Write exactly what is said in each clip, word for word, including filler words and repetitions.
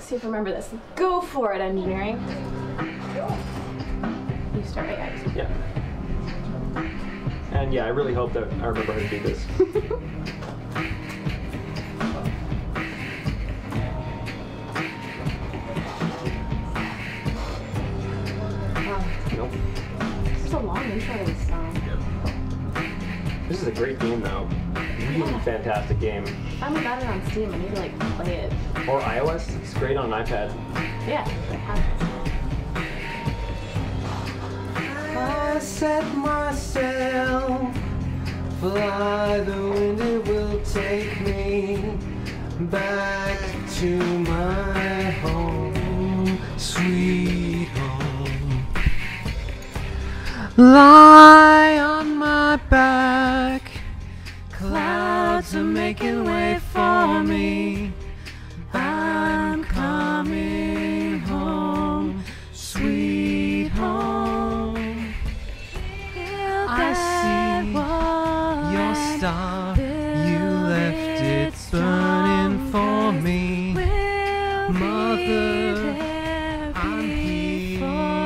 Let's see if I remember this. Go for it, engineering. You start, right? Yeah. And yeah, I really hope that I remember how to do this. Oh. Nope. There's a long intro to this song. This is a great game though. Really Yeah. fantastic game. I finally got it on Steam. I need to like play it. Or iOS. It's great on an iPad. Yeah, I have I set myself, fly the wind, it will take me back to my home, sweet home. Lie on my back, clouds are making way for me. I'm coming home, sweet home. I see your star, you left it burning for me. Mother, I'm here.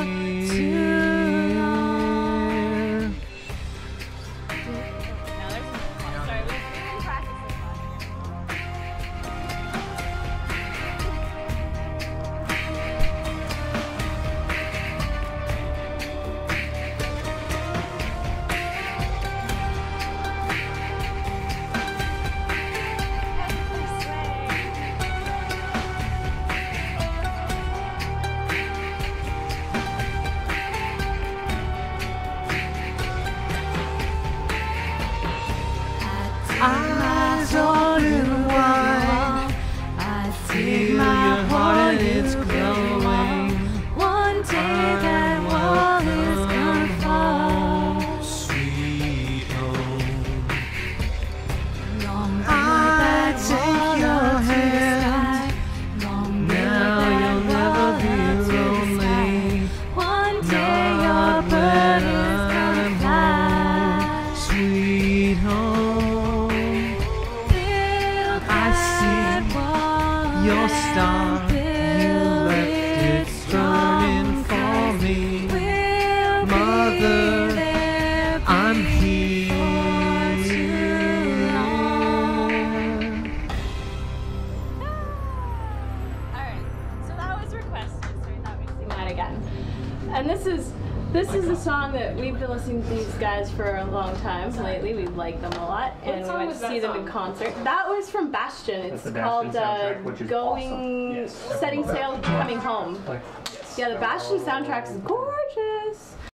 Eyes open wide, I feel your heart and it's glowing. One day that wall is gonna fall. Sweet home. Long I take your hand. Now you'll never be lonely. One day your bird is gonna fly. Sweet home. Your star, you left it burning for me. Mother, I'm here. Alright, so that was requested, so we thought we'd sing that again. And this is this is a song that we've been listening to these guys for a long time lately. We like them a lot, and we song went was to that see them song? in concert. That was from Bastion. It's the Bastion called uh, soundtrack, which is Going, awesome. Yes. Setting Sail, Coming Home. Like, Yeah, the Bastion soundtrack is gorgeous.